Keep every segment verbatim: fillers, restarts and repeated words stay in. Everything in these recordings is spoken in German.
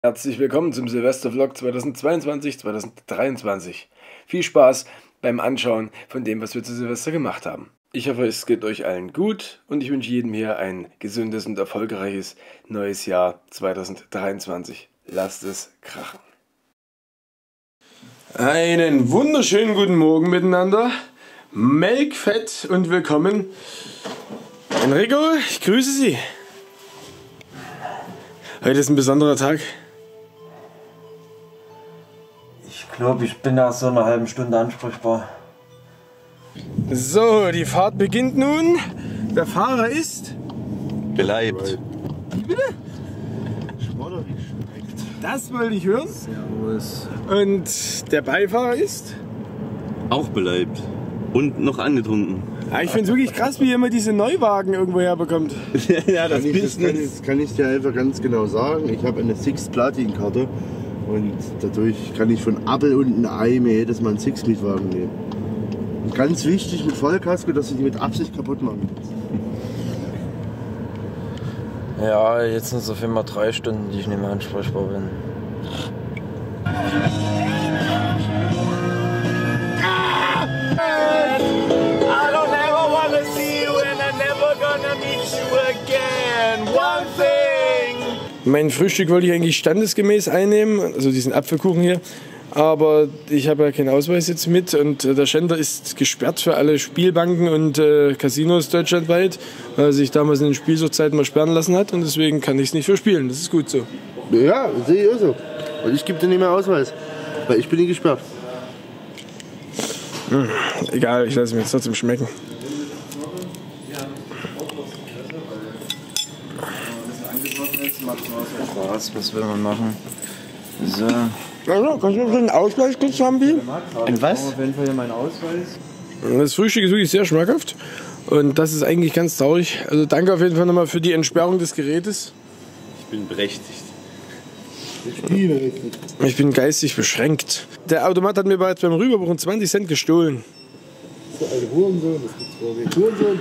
Herzlich willkommen zum Silvestervlog zweitausendzweiundzwanzig zweitausenddreiundzwanzig. Viel Spaß beim Anschauen von dem, was wir zu Silvester gemacht haben. Ich hoffe, es geht euch allen gut und ich wünsche jedem hier ein gesundes und erfolgreiches neues Jahr zweitausenddreiundzwanzig. Lasst es krachen. Einen wunderschönen guten Morgen miteinander. Melkfett und willkommen. Enrico, ich grüße Sie. Heute ist ein besonderer Tag. Ich glaube, ich bin nach so einer halben Stunde ansprechbar. So, die Fahrt beginnt nun. Der Fahrer ist beleibt. Wie bitte? Das wollte ich hören. Servus. Und der Beifahrer ist? Auch beleibt. Und noch angetrunken. Ja, ich finde es wirklich krass, wie ihr immer diese Neuwagen irgendwo herbekommt. Ja, das, kann ich, das, kann, Business. das kann ich dir einfach ganz genau sagen. Ich habe eine Six-Platin-Karte und dadurch kann ich von Appel und ein Ei mir jedes Mal einen Six-Mietwagen nehmen. Und ganz wichtig mit Vollkasko, dass sie die mit Absicht kaputt machen. Ja, jetzt sind es auf immer drei Stunden, die ich nicht mehr ansprechbar bin. Mein Frühstück wollte ich eigentlich standesgemäß einnehmen, also diesen Apfelkuchen hier. Aber ich habe ja keinen Ausweis jetzt mit und der Schender ist gesperrt für alle Spielbanken und äh, Casinos deutschlandweit, weil er sich damals in den Spielsuchtzeiten mal sperren lassen hat und deswegen kann ich es nicht verspielen. Das ist gut so. Ja, sehe ich auch so. Und ich gebe dir nicht mehr Ausweis, weil ich bin nicht gesperrt. Hm, egal, ich lasse mir jetzt trotzdem schmecken. Was, was will man machen? So. Also, kannst du einen Ausweis kurz haben, Bi? Ein was? Auf jeden Fall hier mein Ausweis. Das Frühstück ist wirklich sehr schmackhaft und das ist eigentlich ganz traurig. Also danke auf jeden Fall nochmal für die Entsperrung des Gerätes. Ich bin berechtigt. Ich bin richtig. Ich bin geistig beschränkt. Der Automat hat mir bereits beim Rüberbuchen zwanzig Cent gestohlen. So ein Hurensohn, das gibt's vorweg. Hurensohn.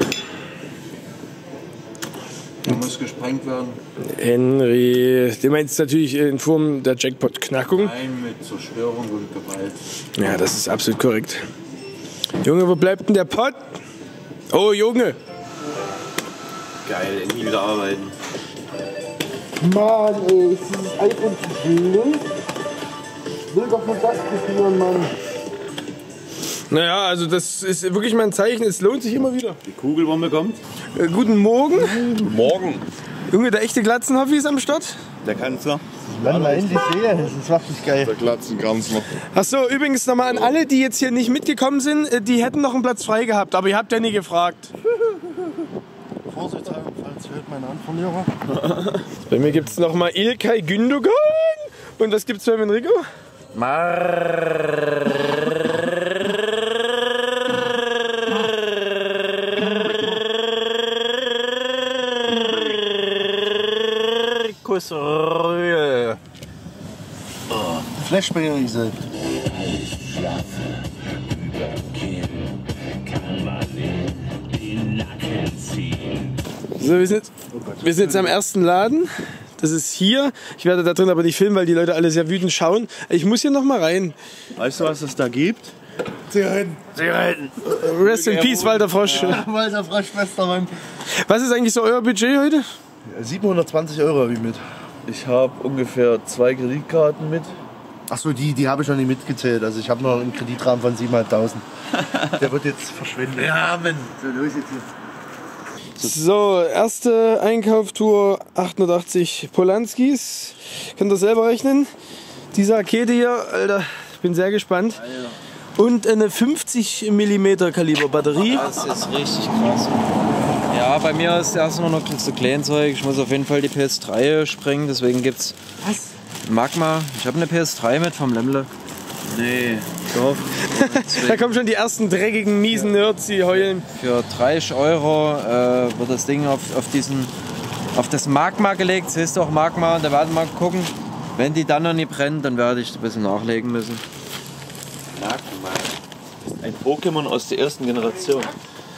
Da muss gesprengt werden. Henry, du meinst natürlich in Form der Jackpot-Knackung. Nein, mit Zerstörung und Gewalt. Ja, das ist absolut korrekt. Junge, wo bleibt denn der Pott? Oh, Junge! Geil, nie wieder arbeiten. Mann, ey, ist dieses iPhone zu blöd? Ich will doch nur das kopieren, Mann. Naja, also das ist wirklich mal ein Zeichen, es lohnt sich immer wieder. Die Kugelbombe kommt. Äh, guten Morgen. Morgen. Junge, der echte Glatzenhoffi ist am Start. Der Kanzler. Wenn man endlich sehe, das ist wirklich geil. Der Glatzenkanzler. Achso, übrigens nochmal an alle, die jetzt hier nicht mitgekommen sind, äh, die hätten noch einen Platz frei gehabt, aber ihr habt ja nie gefragt. Vorsichtshalber, falls hört mein Anverlierer. Bei mir gibt es nochmal Ilkay Gündogan. Und was gibt's beim Enrico? Markus Rühl. Flashbanger ich selbst. So, wir sind, jetzt, wir sind jetzt am ersten Laden. Das ist hier. Ich werde da drin aber nicht filmen, weil die Leute alle sehr wütend schauen. Ich muss hier noch mal rein. Weißt du, was es da gibt? Zigaretten. Zigaretten. Rest in Peace, Walter Frosch. Ja, Walter Frosch, bester Mann. Was ist eigentlich so euer Budget heute? siebenhundertzwanzig Euro habe ich mit. Ich habe ungefähr zwei Kreditkarten mit. Achso, die, die habe ich noch nicht mitgezählt. Also ich habe noch einen Kreditrahmen von siebentausendfünfhundert. Der wird jetzt verschwinden. Ja, Mann. So, los jetzt hier. So, erste Einkaufstour achthundertachtzig Polanskis. Könnt ihr selber rechnen. Diese Rakete hier, Alter, ich bin sehr gespannt. Und eine fünfzig Millimeter Kaliber Batterie. Das ist richtig krass. Ja, bei mir ist erst nur noch so Kleinzeug. Ich muss auf jeden Fall die P S drei sprengen, deswegen gibt's Magma. Ich habe eine P S drei mit vom Lämmle. Nee, doch. Da kommen schon die ersten dreckigen, miesen Nerds, die heulen. Für dreißig Euro äh, wird das Ding auf, auf, diesen, auf das Magma gelegt. Das heißt auch Magma. Da werden wir mal gucken. Wenn die dann noch nicht brennt, dann werde ich ein bisschen nachlegen müssen. Magma. Ein Pokémon aus der ersten Generation.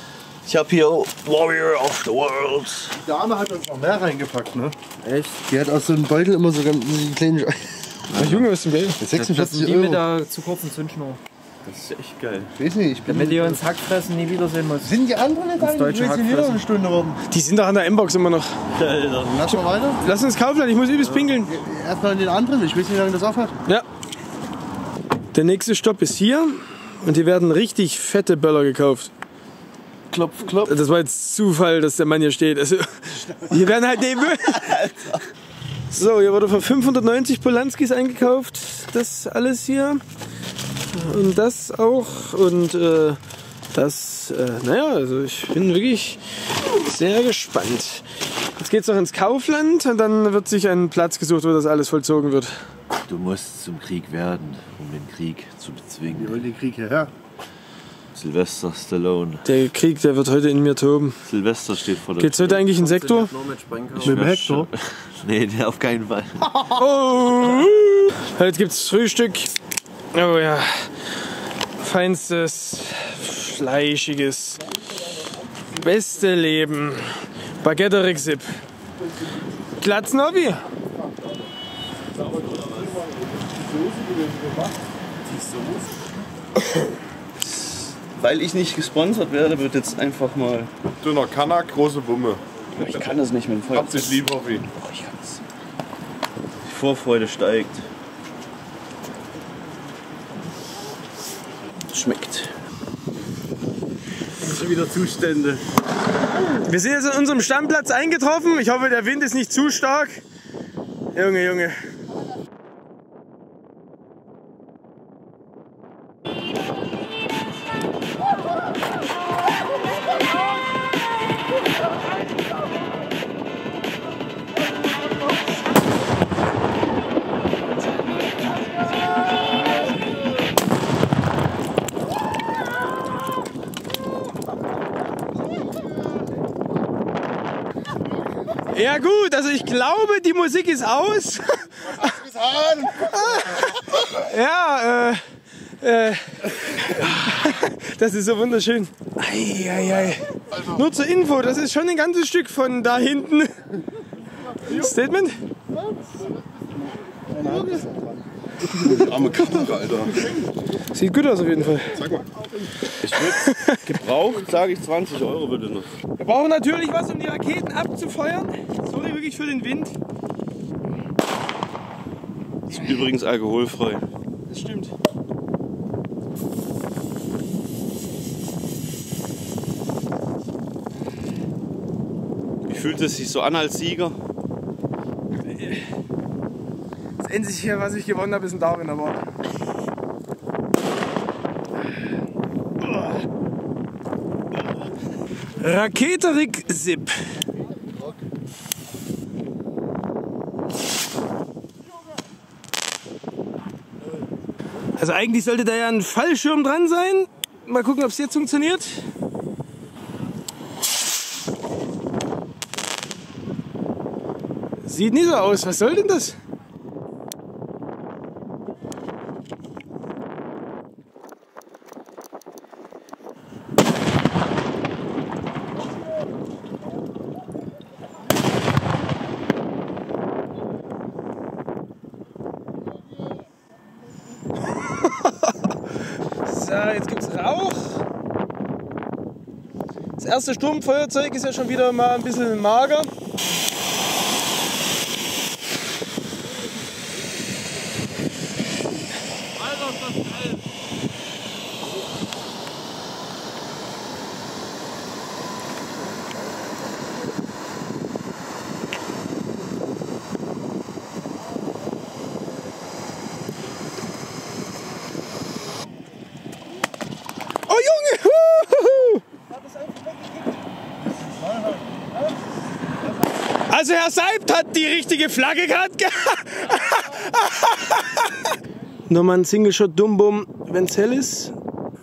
Ich habe hier Warrior of the World. Die Dame hat uns noch mehr reingepackt, ne? Echt? Die hat aus so einem Beutel immer so ganz kleinen... Ach Junge, was ist denn Geld? sechsundvierzig Die Euro. mit der zu kurzen Zündschnur. Das ist echt geil. Ich weiß nicht, ich bin... Damit die uns Hackfressen nie wiedersehen muss. Sind die anderen nicht Das da? deutsche Ich will jetzt hier wieder eine Stunde warten. Die sind doch an der M-Box immer noch. Alter. Lass mal weiter. Lass uns Kaufland, ich muss übelst pinkeln. Erstmal in den anderen. Ich weiß nicht, wie lange das aufhört. Ja. Der nächste Stopp ist hier und hier werden richtig fette Böller gekauft. Klopf, klopf. Das war jetzt Zufall, dass der Mann hier steht. Also, hier werden halt neben. So, hier wurde für fünfhundertneunzig Polanskis eingekauft. Das alles hier. Und das auch. Und äh, das, äh, naja, also ich bin wirklich sehr gespannt. Jetzt geht's noch ins Kaufland und dann wird sich ein Platz gesucht, wo das alles vollzogen wird. Du musst zum Krieg werden, um den Krieg zu bezwingen. Wir wollen den Krieg hierher. Sylvester Stallone. Der Krieg, der wird heute in mir toben. Sylvester steht vor der Geht's heute eigentlich in Sektor? Nur mit Sprengkörper. Mit dem Hector? Nee, der auf keinen Fall. Oh, heute gibt's Frühstück. Oh ja, feinstes, fleischiges, beste Leben. Baguette Rixip. Glatznobby. Weil ich nicht gesponsert werde, wird jetzt einfach mal... Dünner Kanak, große Wumme. Ich kann das nicht mit dem Feuer. Habt sich lieb auf ihn. Die Vorfreude steigt. Schmeckt. Schon wieder Zustände. Wir sind jetzt an unserem Stammplatz eingetroffen. Ich hoffe, der Wind ist nicht zu stark. Junge, Junge. Ja gut, also ich glaube, die Musik ist aus. Ja, äh, äh, das ist so wunderschön. Ei, ei, ei. Nur zur Info, das ist schon ein ganzes Stück von da hinten. Statement? Arme Kamera, Alter. Sieht gut aus auf jeden Fall. Sag mal. Ich würde gebraucht, sage ich, zwanzig Euro bitte noch. Wir brauchen natürlich was, um die Raketen abzufeuern. Sorry wirklich für den Wind. Ist übrigens alkoholfrei. Das stimmt. Wie fühlt es sich so an als Sieger? Das Einzige, was ich gewonnen habe, ist ein Darwin Award. Rakete Rixip. Also eigentlich sollte da ja ein Fallschirm dran sein. Mal gucken, ob es jetzt funktioniert. Sieht nicht so aus. Was soll denn das? So, jetzt gibt's Rauch. Das erste Sturmfeuerzeug ist ja schon wieder mal ein bisschen mager. Oh Junge! Huhuhu. Also Herr Seibt hat die richtige Flagge gehabt. Nochmal ein Single Shot Dumm-Bum, wenn es hell ist.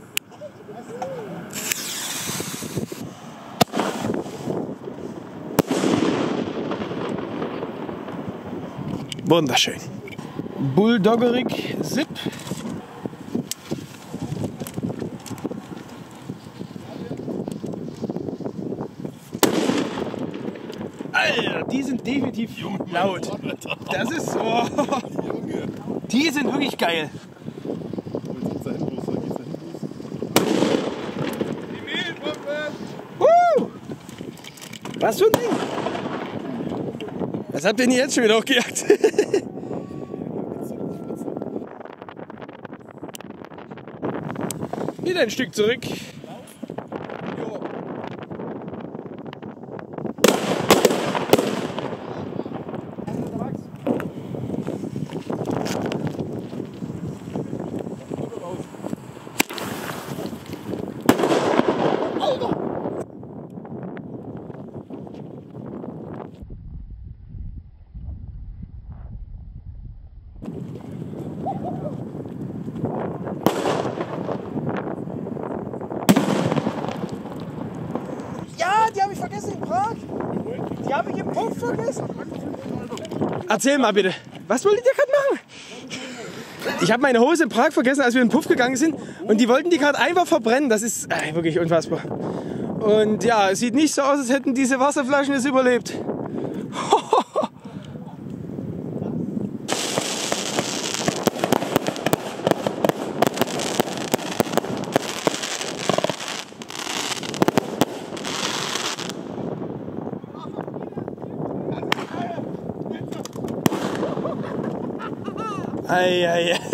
Wunderschön. Bulldoggerig Zip. die sind definitiv laut. Das ist so. Die sind wirklich geil. Uh, was für ein Ding? Was habt ihr denn jetzt schon wieder hochgejagt? Wieder ein Stück zurück. Die habe ich vergessen in Prag. Die habe ich im Puff vergessen. Erzähl mal bitte. Was wolltet ihr gerade machen? Ich habe meine Hose in Prag vergessen, als wir in den Puff gegangen sind. Und die wollten die gerade einfach verbrennen. Das ist äh, wirklich unfassbar. Und ja, es sieht nicht so aus, als hätten diese Wasserflaschen es überlebt. Ei, ei, ei.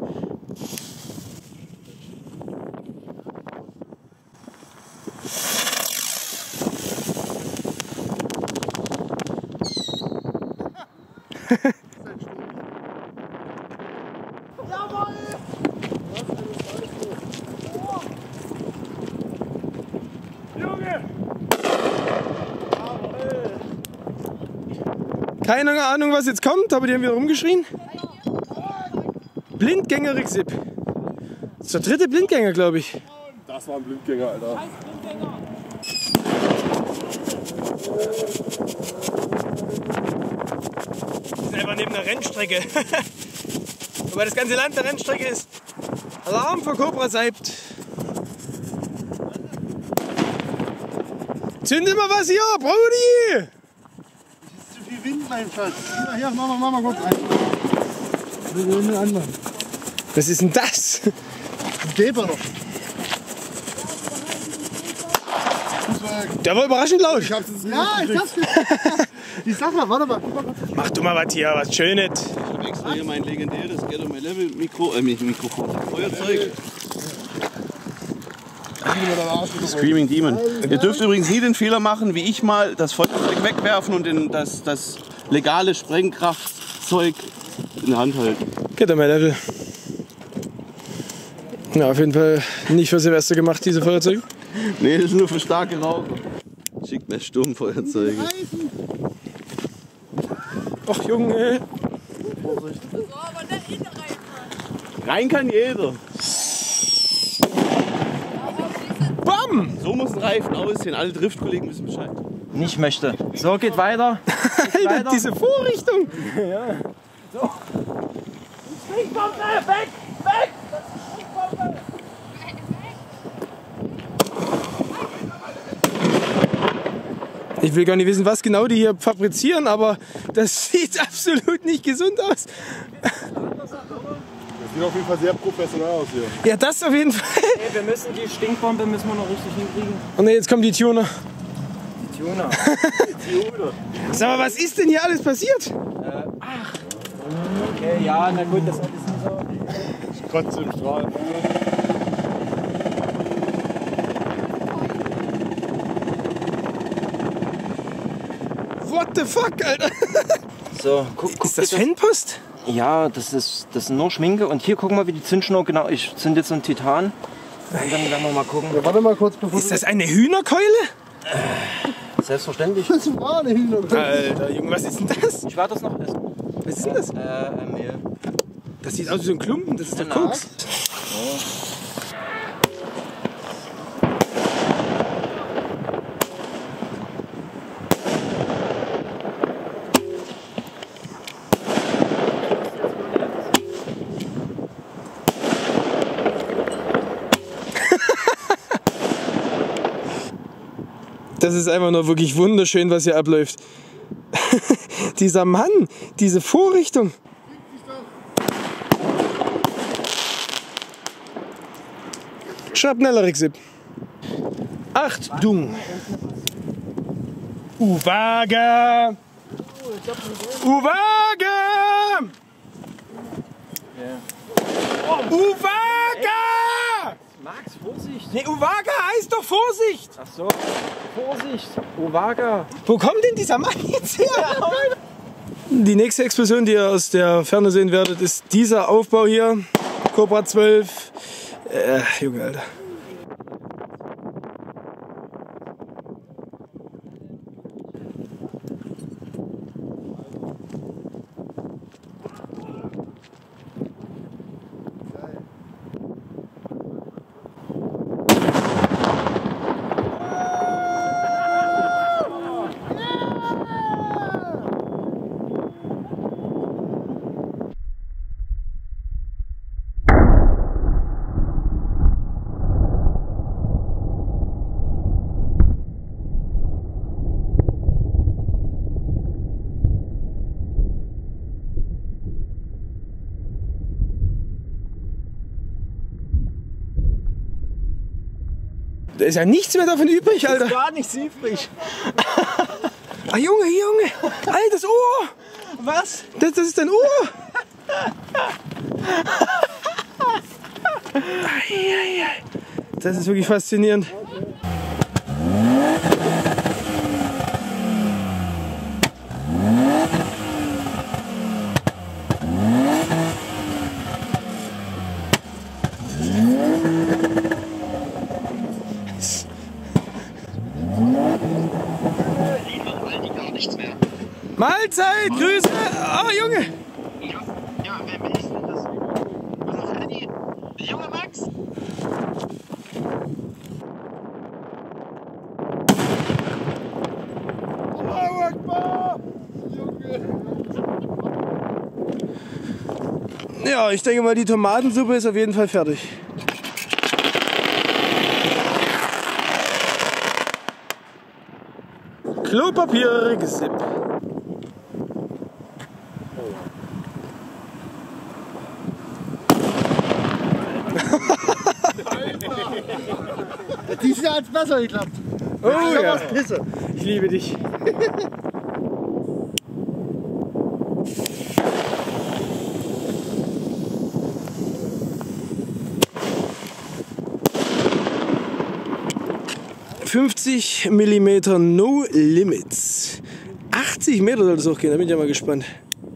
Keine Ahnung, was jetzt kommt, aber die haben wieder rumgeschrien. Blindgänger Rixip. Das ist der dritte Blindgänger, glaube ich. Das war ein Blindgänger, Alter. Das ist einfach neben der Rennstrecke. Wobei das ganze Land der Rennstrecke ist. Alarm für Cobra Seibt. Zünde mal was hier, Brody! Es ist zu viel Wind, mein Schatz. Hier, hier, mach mal, mach mal kurz rein. Den anderen. Was ist denn das? Ein Deber noch. Der war überraschend laut. Ich hab's jetzt ja, ich hab's gesagt. Ich sag mal, warte mal. Mach du mal was hier, was Schönes. Ich habe extra hier mein legendäres Get on My Level Mikro, äh, Mikrofon, Feuerzeug. Screaming Demon. Ihr dürft übrigens nie den Fehler machen, wie ich mal, das Feuerzeug wegwerfen und den, das, das legale Sprengkraftzeug in der Hand halten. Get on My Level. Ja, auf jeden Fall nicht für Silvester gemacht, diese Feuerzeuge. Nee, das ist nur für starke Raucher. Schickt mir Sturmfeuerzeuge. Ach Junge. Rein kann jeder. Bam! So muss ein Reifen aussehen. Alle Driftkollegen wissen Bescheid. Nicht möchte. So, geht weiter. Geht Alter, weiter. diese Vorrichtung. Ja. So. Springpumpe, weg! Weg! Springpumpe! Ich will gar nicht wissen, was genau die hier fabrizieren, aber das sieht absolut nicht gesund aus. Das sieht auf jeden Fall sehr professionell aus hier. Ja, das auf jeden Fall. Hey, wir müssen die Stinkbombe müssen wir noch richtig hinkriegen. Und jetzt kommen die Tuner. Die Tuner. Sag mal, was ist denn hier alles passiert? Äh, ach. Okay, ja, na gut, das ist nicht so. Ich kotze im Strahl. What the fuck, Alter? So, guck, guck Ist das bitte. Fanpost? Ja, das ist, das ist nur Schminke. Und hier gucken wir, wie die Zündschnur genau. Ich zünd jetzt so einen Titan. Und dann werden wir mal gucken. Ja, warte mal kurz, bevor Ist das eine Hühnerkeule? Selbstverständlich. das war eine Hühner. Alter, Junge, was ist denn das? Ich werde das noch essen. Was ist denn das? Äh, äh, Mehl. Das sieht aus wie so ein Klumpen, das ist der Genau. Koks. Das ist einfach nur wirklich wunderschön, was hier abläuft. Dieser Mann, diese Vorrichtung. Schrapneller Rixip. Achtung! Uwaga! Uwaga! Uwaga! Max, Vorsicht! Nee, Uwaga heißt doch Vorsicht! Ach so, Vorsicht! Uwaga! Wo kommt denn dieser Mann jetzt her? Die nächste Explosion, die ihr aus der Ferne sehen werdet, ist dieser Aufbau hier. Cobra zwölf. Äh, Junge, Alter. Da ist ja nichts mehr davon übrig, Alter. Gar nichts übrig. Ah, Junge, Junge. Altes Ohr. Was? Das, das ist dein Ohr. Das ist wirklich faszinierend. Mahlzeit, Grüße! Oh, Junge! Ja, ja, wer wer ist denn das? Was ist denn die? Der junge Max? Allahu Akbar! Ja, ich denke mal, die Tomatensuppe ist auf jeden Fall fertig. Klopapier gesippt. Dieses Jahr hat es besser geklappt. Oh ja, Pisse. ich liebe dich. fünfzig Millimeter No Limits. achtzig Meter soll es auch gehen, da bin ich ja mal gespannt.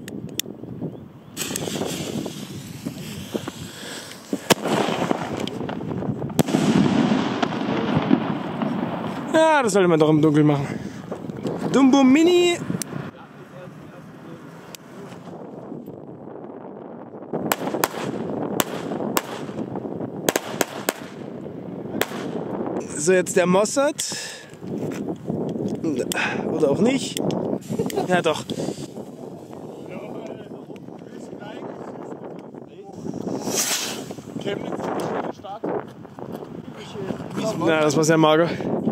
Ja, das sollte man doch im Dunkeln machen. Dumbo Mini. So, jetzt der Mossad. Oder auch nicht. Ja, doch. Na, das war sehr mager.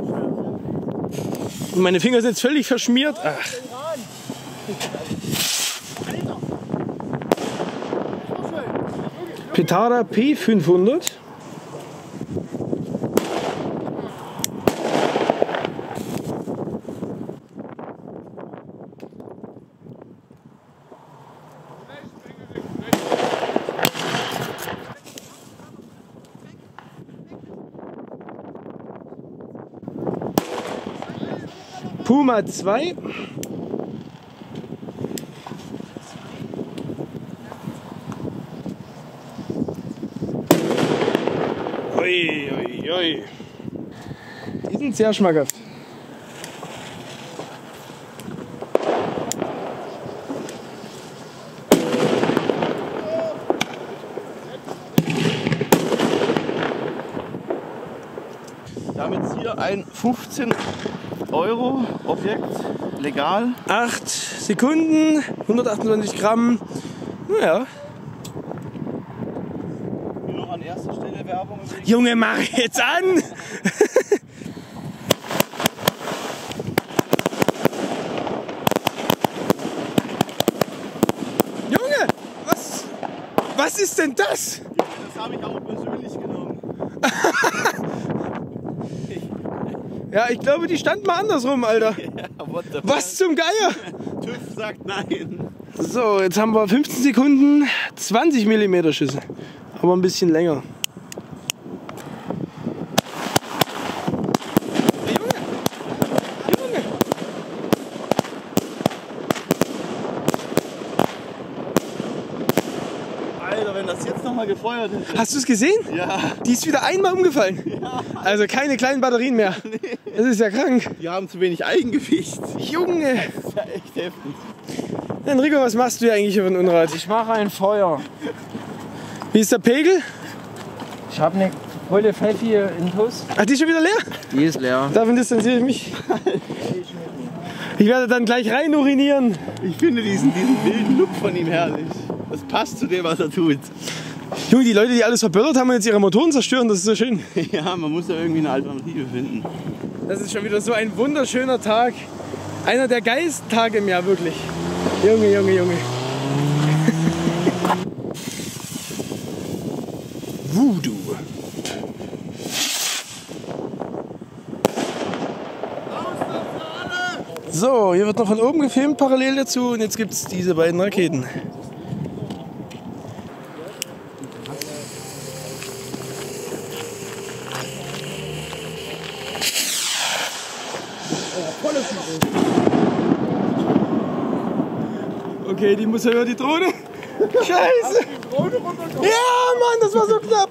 Und meine Finger sind jetzt völlig verschmiert. Ach. Petarda P fünfhundert. Puma zwei. Ui, ui, ui. Die sind sehr schmackhaft. Damit hier ein fünfzehn Euro Objekt, legal. acht Sekunden, hundertachtundzwanzig Gramm. Naja. Nur noch an erster Stelle Werbung. Junge, mach jetzt an! Was ist denn das? Das habe ich auch persönlich genommen. Ja, ich glaube, die stand mal andersrum, Alter. Ja, was zum Geier? TÜV sagt nein. So, jetzt haben wir fünfzehn Sekunden, zwanzig Millimeter Schüsse. Aber ein bisschen länger. Junge! Junge! Alter, wenn das jetzt nochmal gefeuert hätte. Hast du es gesehen? Ja. Die ist wieder einmal umgefallen. Ja. Also keine kleinen Batterien mehr. Nee. Das ist ja krank. Die haben zu wenig Eigengewicht. Junge! Das ist ja echt heftig. Enrico, was machst du hier eigentlich für ein Unrat? Ich mache ein Feuer. Wie ist der Pegel? Ich habe eine volle Pfeffi in Toast. Ach, die ist schon wieder leer? Die ist leer. Davon distanziere ich mich. Ich werde dann gleich rein urinieren. Ich finde diesen, diesen wilden Look von ihm herrlich. Das passt zu dem, was er tut. Junge, die Leute, die alles verböllert haben und jetzt ihre Motoren zerstören, das ist so schön. Ja, man muss da irgendwie eine Alternative finden. Das ist schon wieder so ein wunderschöner Tag. Einer der geilsten Tage im Jahr, wirklich. Junge, Junge, Junge. Voodoo. So, hier wird noch von oben gefilmt parallel dazu und jetzt gibt es diese beiden Raketen. Okay, die muss ja über die Drohne. Scheiße! Ja, Mann, das war so knapp.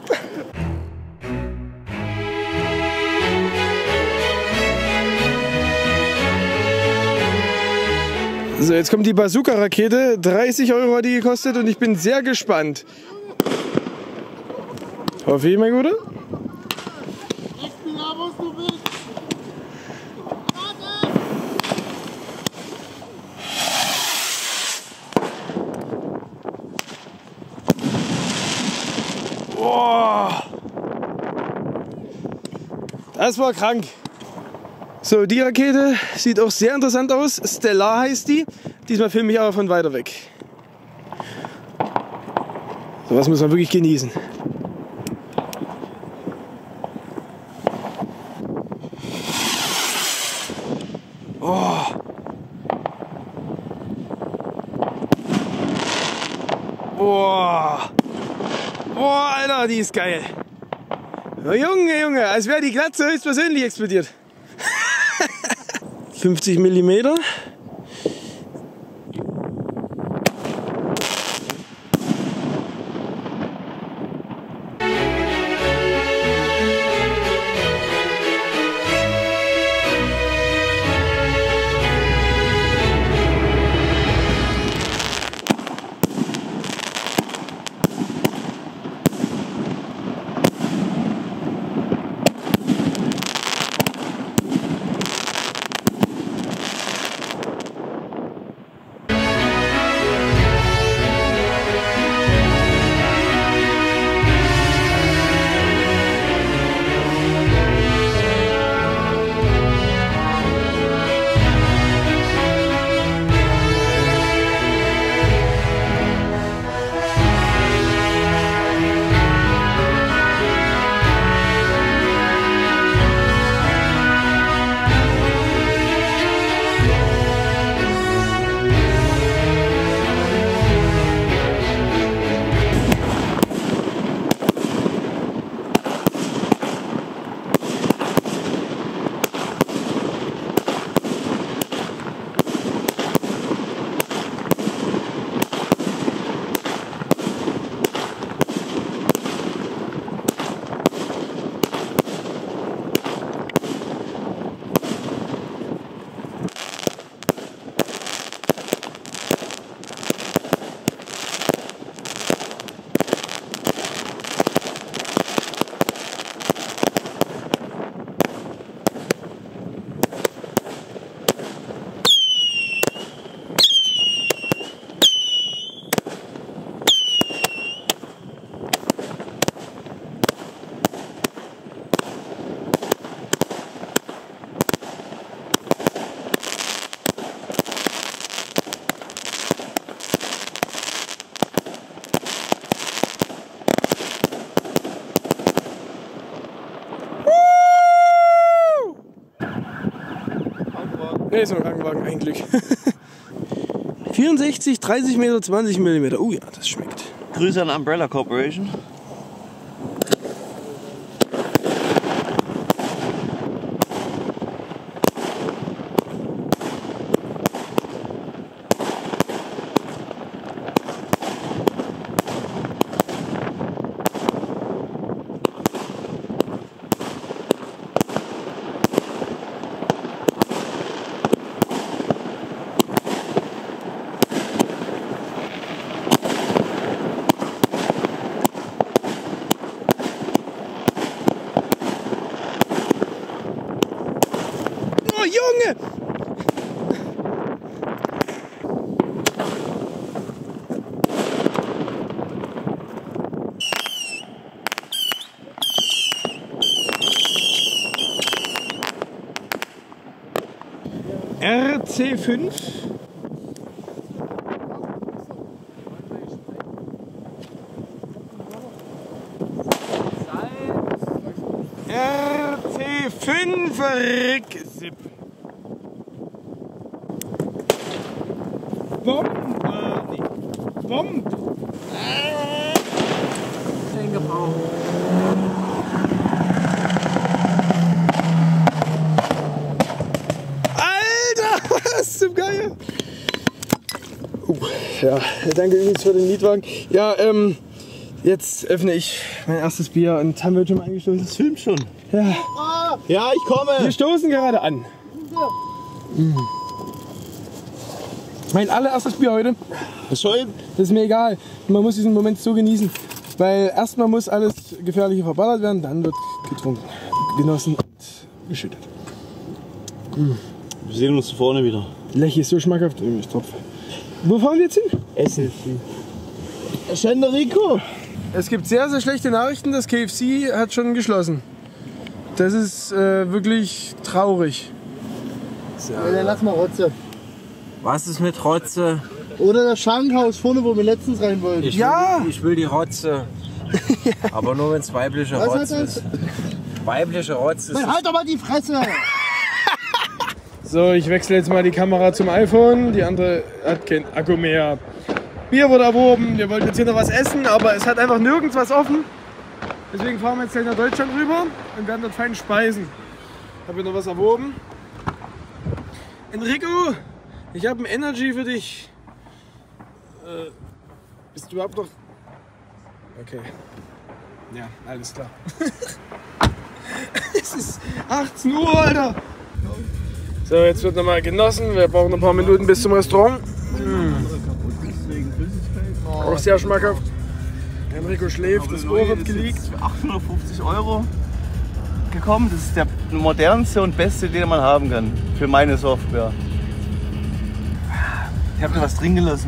So, jetzt kommt die Bazooka-Rakete. dreißig Euro hat die gekostet und ich bin sehr gespannt. Hoffe ich, mein Guter? Ich bin da, wo du bist. Boah. Das war krank. So, die Rakete sieht auch sehr interessant aus. Stellar heißt die. Diesmal filme ich aber von weiter weg. So was muss man wirklich genießen. Oh. Boah. Boah, Alter, die ist geil. Oh, Junge, Junge, als wäre die Glatze höchstpersönlich explodiert. fünfzig Millimeter. Ne, so ein Krankenwagen, ein Glück. vierundsechzig, dreißig Meter, zwanzig Millimeter. Oh ja, das schmeckt. Grüße an Umbrella Corporation. Junge! R C fünf. R C fünf Rick-Zip. Bomb! Äh, nee. Bomb! Den gebraucht. Alter! Was zum Geier! Uh, ja, danke übrigens für den Mietwagen. Ja, ähm, jetzt öffne ich mein erstes Bier und haben wir schon mal eingestoßen. Das filmt schon. Ja. Ja, ich komme. Wir stoßen gerade an. Mm. Mein allererstes Bier heute. Schön. Das ist mir egal. Man muss diesen Moment so genießen. Weil erstmal muss alles Gefährliche verballert werden, dann wird getrunken, genossen und geschüttet. Mm. Wir sehen uns vorne wieder. Lech ist so schmackhaft. Ich tropfe. Wo fahren wir jetzt hin? Essen. Schenderico. Es gibt sehr, sehr schlechte Nachrichten. Das K F C hat schon geschlossen. Das ist äh, wirklich traurig. Ja, dann lass mal Rotze. Was ist mit Rotze? Oder das Schankhaus vorne, wo wir letztens rein wollten. Ich Ja! Will, ich will die Rotze. Aber nur wenn es weibliche Was hat Rotze das? ist. Weibliche Rotze ist. Dann halt doch mal die Fresse! So, ich wechsle jetzt mal die Kamera zum iPhone. Die andere hat kein Akku mehr. Bier wurde erworben. Wir wollten jetzt hier noch was essen, aber es hat einfach nirgends was offen. Deswegen fahren wir jetzt gleich nach Deutschland rüber und werden dort fein speisen. Ich habe hier noch was erworben. Enrico, ich habe ein Energy für dich. Äh, bist du überhaupt noch... Okay. Ja, alles klar. Es ist achtzehn Uhr, Alter. So, jetzt wird nochmal genossen. Wir brauchen noch ein paar Minuten bis zum Restaurant. Mmh. Auch sehr schmackhaft. Enrico schläft, das Ohr wird geleakt. Für achthundertfünfzig Euro gekommen. Das ist der modernste und beste, den man haben kann. Für meine Software. Ich habe mir was drin gelassen.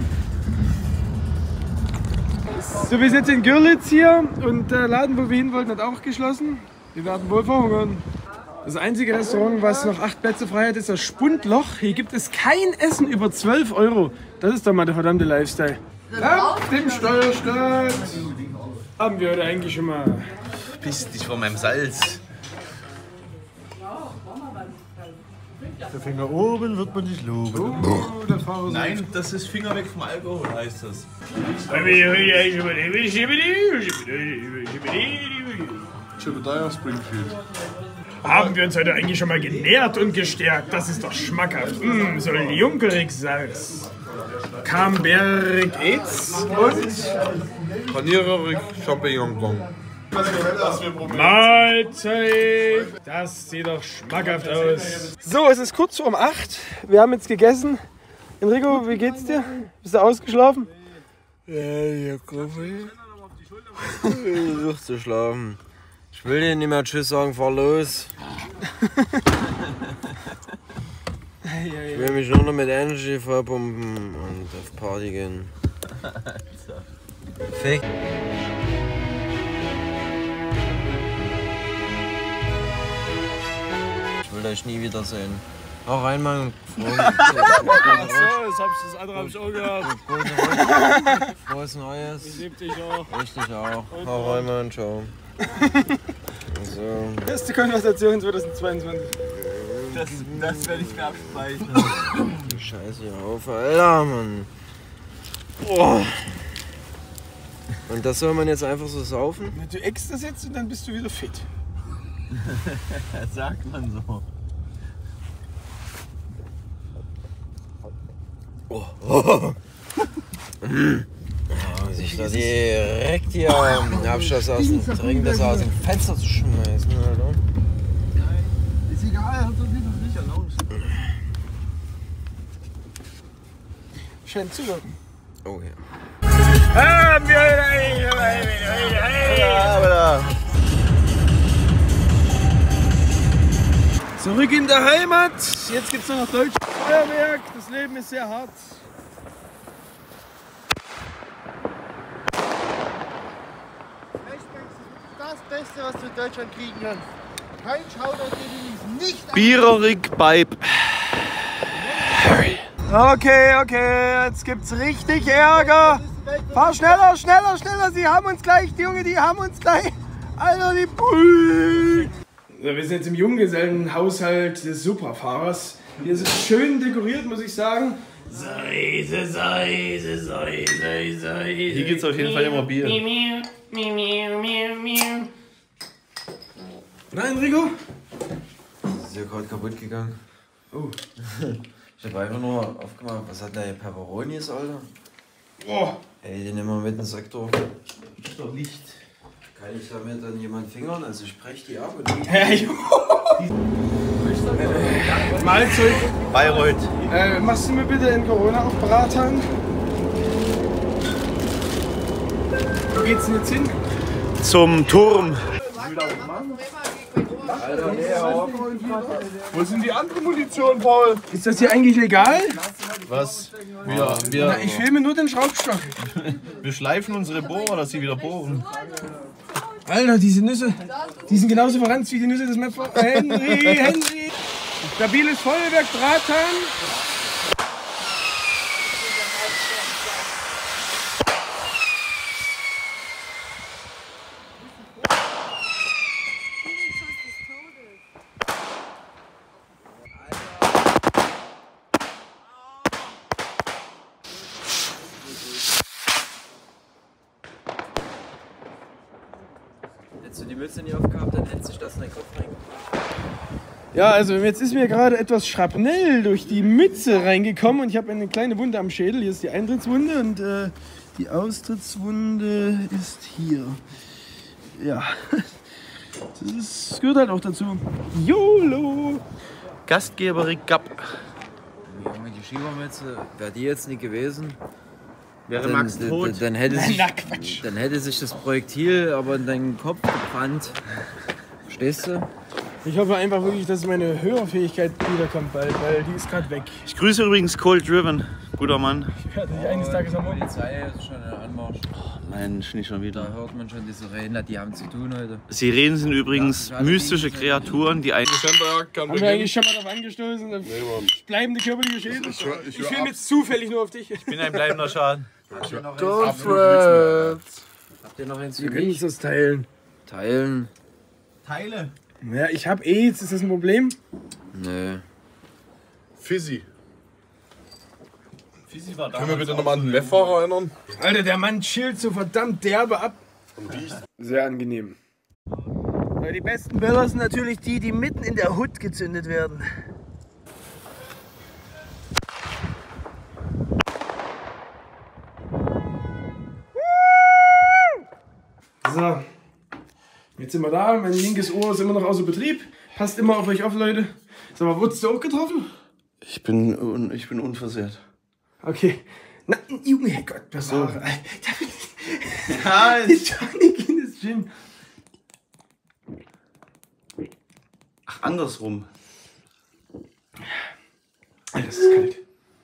So, wir sind in Görlitz hier und der Laden, wo wir hin wollten, hat auch geschlossen. Wir werden wohl verhungern. Das einzige Restaurant, was noch acht Plätze frei hat, ist das Spundloch. Hier gibt es kein Essen über zwölf Euro. Das ist doch mal der verdammte Lifestyle. Ab dem Steuerstaat haben wir heute eigentlich schon mal... Piss dich von meinem Salz. Der Finger oben wird man nicht loben. Oh, der Fahrer Nein, das ist Finger weg vom Alkohol, heißt das. Jebediah Springfield. Haben wir uns heute eigentlich schon mal genährt und gestärkt? Das ist doch schmackhaft. Mmh, so ein Junkerig-Salz. Camberg Aids und Paniererig Champignon Blanc. Mahlzeit. Das sieht doch schmackhaft aus. So, es ist kurz um acht. Wir haben jetzt gegessen. Enrico, wie geht's dir? Bist du ausgeschlafen? Ja, ja, Kaffee. Ich suche zu schlafen. Ich will dir nicht mehr Tschüss sagen, fahr los. Ich will mich nur noch mit Energy vollpumpen und auf Party gehen. Fick. Ich will euch nie wiedersehen. Hau rein, Mann. Frohes, Ach so, das, hab ich, das andere habe ich auch gehört. Frohes Neues. Ich lieb dich auch. Ich dich auch. Hau rein, Mann. Ciao. So. Beste Konversation zweitausendzweiundzwanzig. Das, das werde ich mir abspeichern. Die Scheiße hier auf, Alter, Mann. Boah. Und das soll man jetzt einfach so saufen? Du eckst das jetzt und dann bist du wieder fit. Das sagt man so. Oh. Oh. Ja, sich da direkt hier am Abschluss aus dem Trink das aus dem Fenster zu schmeißen, Alter. Nein, ist egal, hat doch wieder nicht erlaubt. Scheint zu wirken. Oh ja. Zurück in der Heimat. Jetzt gibt's noch Deutsches Feuerwerk. Das Leben ist sehr hart. Das Beste, was du in Deutschland kriegen kannst. Kein Shoutout genießen. Nicht Biererig Bibe. Okay, okay, jetzt gibt's richtig Ärger. Fahr schneller, schneller, schneller. Sie haben uns gleich, die Junge, die haben uns gleich. Alter, die Pui. So, wir sind jetzt im Junggesellenhaushalt des Superfahrers. Hier ist es schön dekoriert, muss ich sagen. Seise, Seise, Seise, Seise. Hier gibt's auf jeden Fall immer Bier. Nein, Rico? Das ist ja gerade kaputt gegangen. Oh. Ich hab einfach nur aufgemacht, was hat der hier Peperonis, Alter? Boah. Ey, den nehmen wir mit in den Sektor. Ist doch Licht. Kann ich damit dann jemand fingern? Also ich brech die ab und die. Hey, Mahlzeug. Bayreuth. Äh, machst du mir bitte in Corona auf Bratan? Wo geht's denn jetzt hin? Zum Turm. Alter, nee, auf. Wo sind die andere Munition, Paul? Ist das hier eigentlich legal? Was? Wir, wir, Na, ich filme nur den Schraubstock. wir schleifen unsere Bohrer, dass sie wieder bohren. Alter, diese Nüsse, die sind genauso verranzt wie die Nüsse des Mepfer. Henry, Henry. Stabiles Feuerwerk, Bratan. Hättest du die Mütze nicht aufgehabt, dann hätte sich das in den Kopf reingebracht. Ja, also jetzt ist mir gerade etwas Schrapnell durch die Mütze reingekommen und ich habe eine kleine Wunde am Schädel. Hier ist die Eintrittswunde und äh, die Austrittswunde ist hier. Ja, das, ist, das gehört halt auch dazu. YOLO! Gastgeberin Gap. Junge, die Schiebermütze, wäre die jetzt nicht gewesen, Wäre dann, Max dann, tot. dann, hätte sich, Na, Quatsch. dann hätte sich das Projektil aber in deinen Kopf gebrannt. Verstehst du? Ich hoffe einfach wirklich, dass meine Hörfähigkeit wiederkommt bald, weil die ist gerade weg. Ich grüße übrigens Cold Driven. Guter Mann. Ich werde dich eines Tages am Die Mund. Polizei ist schon in Anmarsch. Mensch, nicht schon Da wieder. hört man schon die Sirenen, die haben zu tun heute. Sirenen sind übrigens mystische Kreaturen, die ein. Schemberg kann Haben wir eigentlich schon mal darauf angestoßen? Nee, Mann. Bleibende körperliche Schäden? Ich, hör- ich, Ich hör filme ab- jetzt zufällig nur auf dich. Ich bin ein bleibender Schaden. Habt ihr noch absolut eins? nichts mehr. Habt ihr noch eins Wir für können uns mich? das teilen. Teilen? Teile. Ja, ich habe AIDS, ist das ein Problem? Nö. Fizzy. Fisi war Können wir bitte nochmal an den Webfahrer erinnern? Alter, der Mann chillt so verdammt derbe ab. Sehr angenehm. Aber die besten Böller sind natürlich die, die mitten in der Hut gezündet werden. So, jetzt sind wir da. Mein linkes Ohr ist immer noch außer Betrieb. Passt immer auf euch auf, Leute. Sag mal, wurdest du auch getroffen? Ich bin, un, ich bin unversehrt. Okay. Na, Junge, Herrgott, bewahre. Ja, Die Tonic in das Gin. ach, andersrum. Alter, das ist kalt.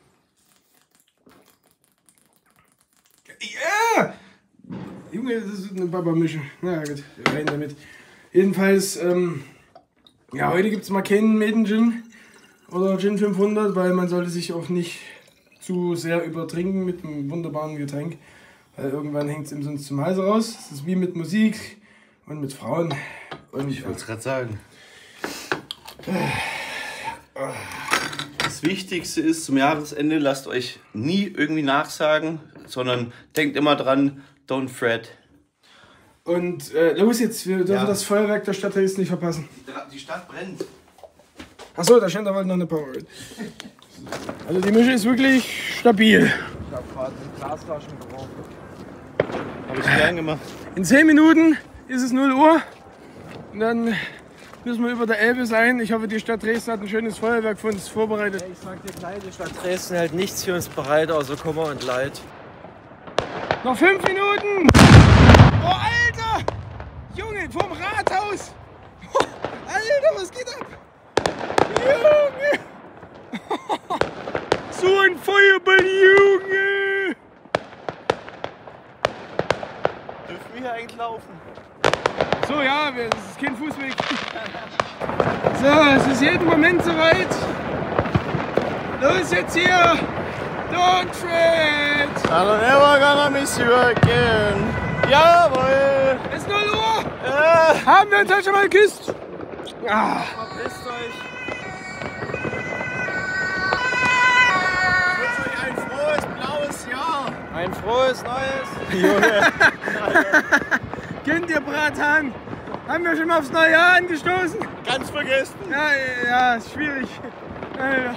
Ja! Junge, das ist eine Baba-Mische. Na gut, rein damit. Jedenfalls, ähm, ja, heute gibt es mal keinen Maiden Gin oder Gin fünfhundert, weil man sollte sich auch nicht zu sehr übertrinken mit einem wunderbaren Getränk. Weil irgendwann hängt es ihm sonst zum Hals raus. Das ist wie mit Musik und mit Frauen. Und Ich wollte es gerade sagen. Das Wichtigste ist zum Jahresende, lasst euch nie irgendwie nachsagen, sondern denkt immer dran, don't fret. Und äh, los jetzt, wir dürfen Ja. das Feuerwerk der Stadt Dresden nicht verpassen. Die Stadt brennt. Achso, da stand da wollte noch eine Power. Also die Mische ist wirklich stabil. Ich habe gerade Glasflaschen geworfen. Habe ich gern gemacht. In zehn Minuten ist es null Uhr. Und dann müssen wir über der Elbe sein. Ich hoffe, die Stadt Dresden hat ein schönes Feuerwerk für uns vorbereitet. Ich sag dir gleich, die Stadt Dresden hält nichts für uns bereit, außer Kummer und Leid. Noch fünf Minuten! Oh, Alter! Junge, vom Rathaus! Oh, Alter, was geht ab? Junge! So ein Feuerball, Junge! Dürfen wir hier eigentlich laufen? So, ja, wir- das ist kein Fußweg. So, es ist jeden Moment soweit. Los jetzt hier! Don't fret! I'm never gonna miss you again. Jawohl! Es ist null Uhr! Äh. Haben wir uns heute schon mal geküsst? Ah. Verpisst euch! Ich wünsche euch ein frohes blaues Jahr. Ein frohes Neues! Kennt ihr Bratan? Haben wir schon mal aufs neue Jahr angestoßen? Ganz vergessen. Ja, ja, ist schwierig. Alter.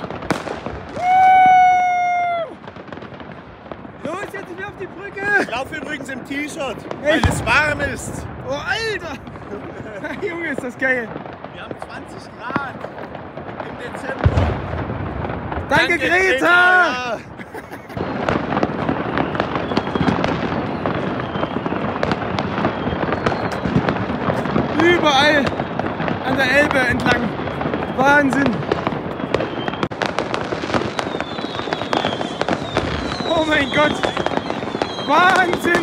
Los, jetzt sind wir auf die Brücke. Ich laufe übrigens im T-Shirt, Echt? weil es warm ist. Oh, Alter. Junge, ist das geil. Wir haben zwanzig Grad im Dezember. Danke, Greta. Ja. Überall an der Elbe entlang. Wahnsinn. Oh mein Gott. Wahnsinn.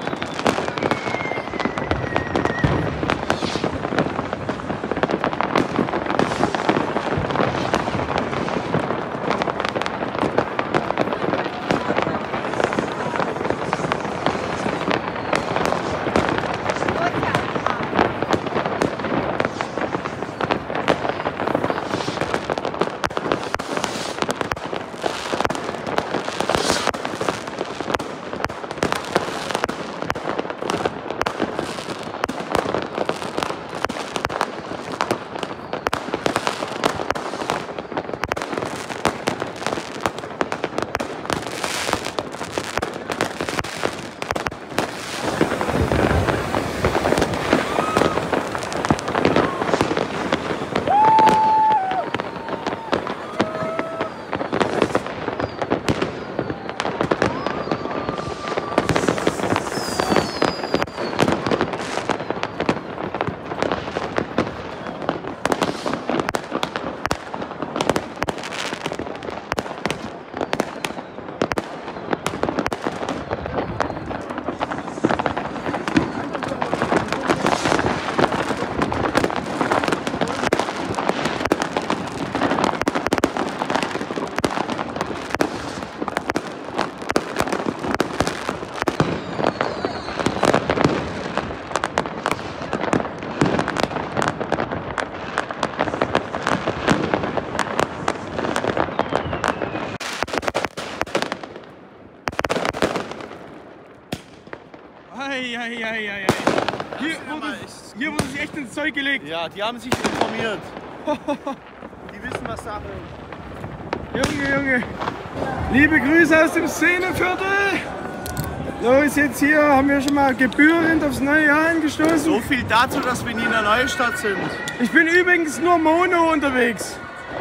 Eieieiei. Hier, wurde, hier wurde sich echt ins Zeug gelegt. Ja, die haben sich informiert. Die wissen, was Sache ist. Junge, Junge. Liebe Grüße aus dem Szeneviertel. Los, jetzt hier haben wir schon mal gebührend aufs neue Jahr angestoßen. So viel dazu, dass wir nie in der Neustadt sind. Ich bin übrigens nur Mono unterwegs.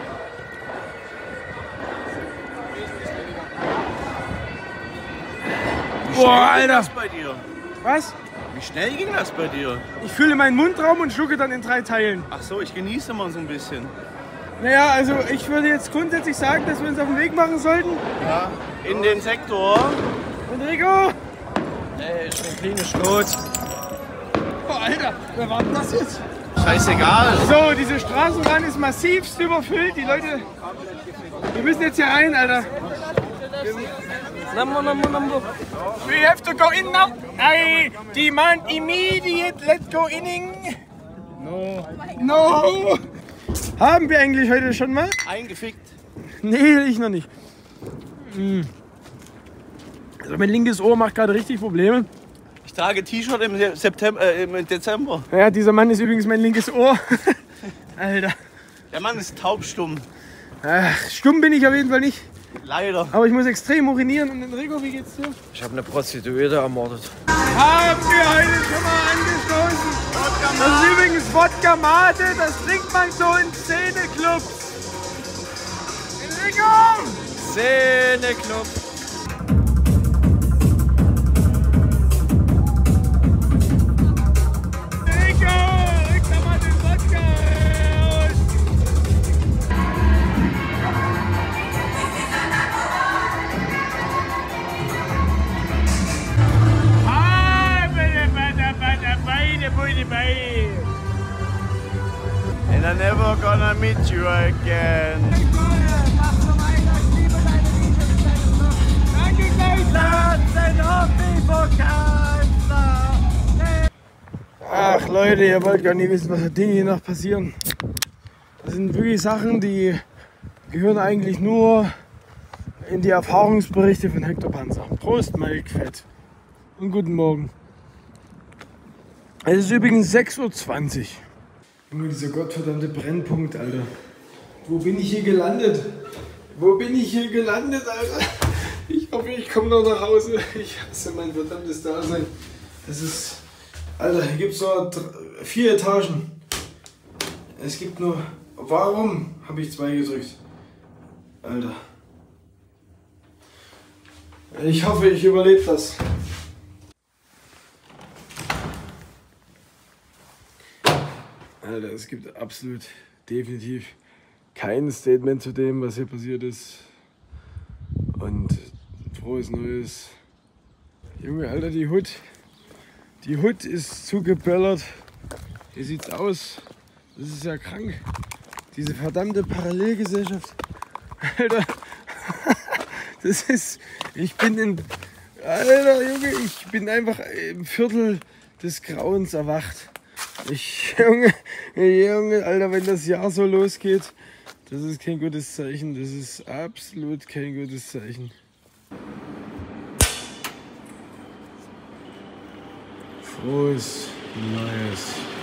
Wie Boah, schnell ging Alter. das bei dir? Was? Wie schnell ging das bei dir? Ich fülle meinen Mundraum und schlucke dann in drei Teilen. Ach so, ich genieße mal so ein bisschen. Naja, also ich würde jetzt grundsätzlich sagen, dass wir uns auf den Weg machen sollten. Ja. In den Sektor. Enrico! Ey, ich bin klinisch tot. Oh, Alter, wer war denn das jetzt? Scheißegal. So, diese Straßenbahn ist massivst überfüllt. Die Leute, wir müssen jetzt hier rein, Alter. Number, number, number. We have to go in now. I demand immediate. Let's go inning. No. No. Haben wir eigentlich heute schon mal? Eingefickt. Nee, ich noch nicht. Hm. Also mein linkes Ohr macht gerade richtig Probleme. Ich trage T-Shirt im September, äh, im Dezember. Ja, dieser Mann ist übrigens mein linkes Ohr. Alter. Der Mann ist taubstumm. Ach, stumm bin ich auf jeden Fall nicht. Leider. Aber ich muss extrem urinieren. Und Enrico, wie geht's dir? Ich habe eine Prostituierte ermordet. Haben wir heute schon mal angestoßen. Das ist übrigens Wodka Mate. Das trinkt man so in Szeneclubs. Enrico! Szeneclub. Enrico! Rück doch mal den Wodka raus! And I'm never gonna meet you again. Ach Leute, ihr wollt gar nicht wissen, was für Dinge hier noch passieren. Das sind wirklich Sachen, die gehören eigentlich nur in die Erfahrungsberichte von Hector Panzer. Prost, Mike Fett. Und guten Morgen. Es ist übrigens sechs Uhr zwanzig. Nur dieser gottverdammte Brennpunkt, Alter. Wo bin ich hier gelandet? Wo bin ich hier gelandet, Alter? Ich hoffe, ich komme noch nach Hause. Ich hasse mein verdammtes Dasein. Das ist... Alter, hier gibt es nur drei, vier Etagen. Es gibt nur... Warum habe ich zwei gedrückt? Alter. Ich hoffe, ich überlebe das. Alter, es gibt absolut, definitiv kein Statement zu dem, was hier passiert ist. Und frohes Neues. Junge, Alter, die Hut. Die Hut ist zugeböllert. Hier sieht's aus. Das ist ja krank. Diese verdammte Parallelgesellschaft. Alter. Das ist. Ich bin in. Alter, Junge, ich bin einfach im Viertel des Grauens erwacht. Ich, Junge, Junge, Alter, wenn das Jahr so losgeht, das ist kein gutes Zeichen. Das ist absolut kein gutes Zeichen. Frohes Neues.